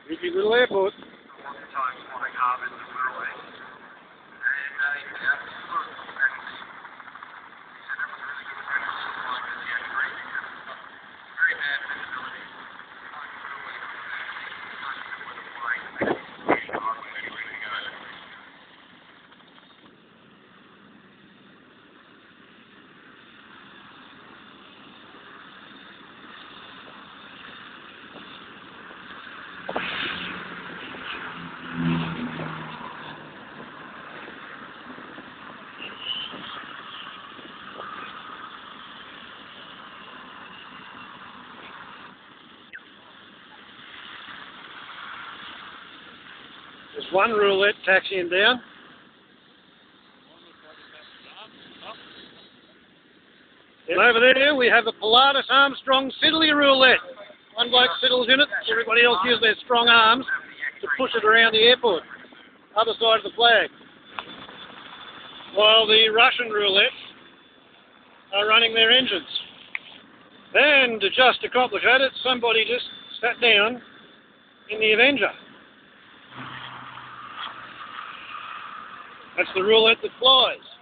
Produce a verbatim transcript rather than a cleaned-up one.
Busy little airport. There's one roulette taxiing down. And over there we have a Pilatus Armstrong Siddeley roulette. One bloke siddles in it, everybody else uses their strong arms to push it around the airport. Other side of the flag. While the Russian roulettes are running their engines. And to just accomplish that, somebody just sat down in the Avenger. That's the roulette that flies.